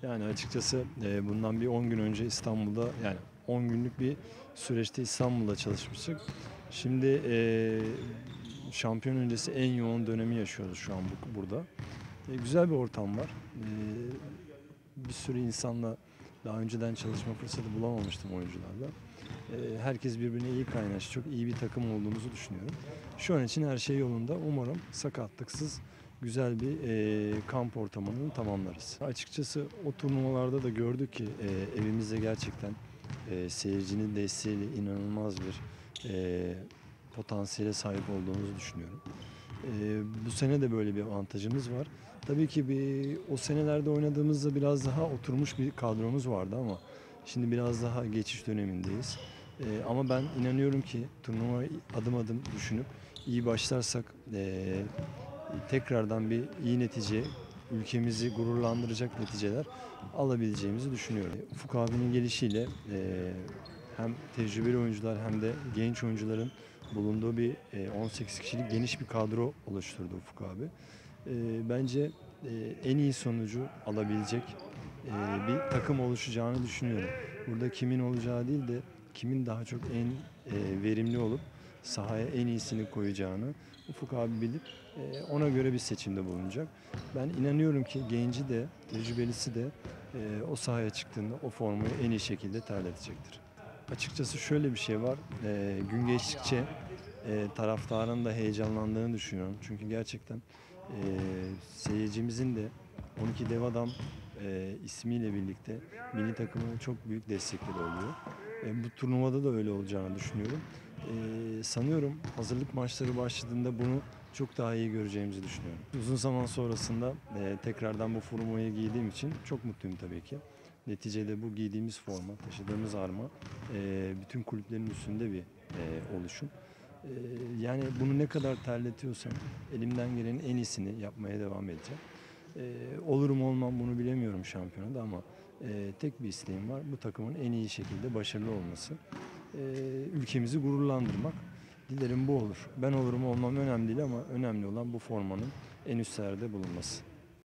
Yani açıkçası bundan bir 10 gün önce İstanbul'da, yani 10 günlük bir süreçte İstanbul'da çalışmıştık. Şimdi şampiyon öncesi en yoğun dönemi yaşıyoruz şu an burada. Güzel bir ortam var. Bir sürü insanla daha önceden çalışma fırsatı bulamamıştım, oyuncularla. Herkes birbirine iyi kaynaştı. Çok iyi bir takım olduğumuzu düşünüyorum. Şu an için her şey yolunda. Umarım sakatlıksız güzel bir kamp ortamını tamamlarız. Açıkçası o turnuvalarda da gördük ki evimizde gerçekten seyircinin desteğiyle inanılmaz bir potansiyele sahip olduğumuzu düşünüyorum. Bu sene de böyle bir avantajımız var. Tabii ki o senelerde oynadığımızda biraz daha oturmuş bir kadromuz vardı ama şimdi biraz daha geçiş dönemindeyiz. Ama ben inanıyorum ki turnuva adım adım düşünüp iyi başlarsak tekrardan bir iyi netice, ülkemizi gururlandıracak neticeler alabileceğimizi düşünüyorum. Ufuk abinin gelişiyle hem tecrübeli oyuncular hem de genç oyuncuların bulunduğu bir 18 kişilik geniş bir kadro oluşturdu Ufuk abi. Bence en iyi sonucu alabilecek bir takım oluşacağını düşünüyorum. Burada kimin olacağı değil de kimin daha çok en verimli olup sahaya en iyisini koyacağını Ufuk abi bilip ona göre bir seçimde bulunacak. Ben inanıyorum ki genci de tecrübelisi de o sahaya çıktığında o formayı en iyi şekilde terletecektir. Açıkçası şöyle bir şey var. Gün geçtikçe taraftarın da heyecanlandığını düşünüyorum. Çünkü gerçekten seyircimizin de 12 Dev Adam ismiyle birlikte milli takımına çok büyük destekleri oluyor. Bu turnuvada da öyle olacağını düşünüyorum. Sanıyorum hazırlık maçları başladığında bunu çok daha iyi göreceğimizi düşünüyorum. Uzun zaman sonrasında tekrardan bu formayı giydiğim için çok mutluyum tabii ki. Neticede bu giydiğimiz forma, taşıdığımız arma bütün kulüplerin üstünde bir oluşum. Yani bunu ne kadar terletiyorsam elimden gelenin en iyisini yapmaya devam edeceğim. Olurum olmam bunu bilemiyorum şampiyonada ama tek bir isteğim var. Bu takımın en iyi şekilde başarılı olması. Ülkemizi gururlandırmak. Dilerim bu olur. Ben olurum olmam önemli değil ama önemli olan bu formanın en üstlerde bulunması.